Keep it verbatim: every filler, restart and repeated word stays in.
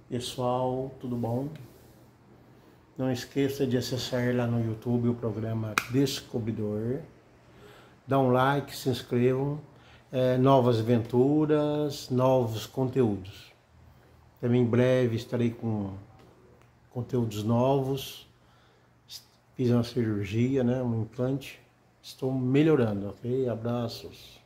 Pessoal, tudo bom? Não esqueça de acessar lá no YouTube o programa Descobridor. Dá um like, se inscrevam. É, novas aventuras, novos conteúdos. Também em breve estarei com conteúdos novos. Fiz uma cirurgia, né? Um implante. Estou melhorando, ok? Abraços.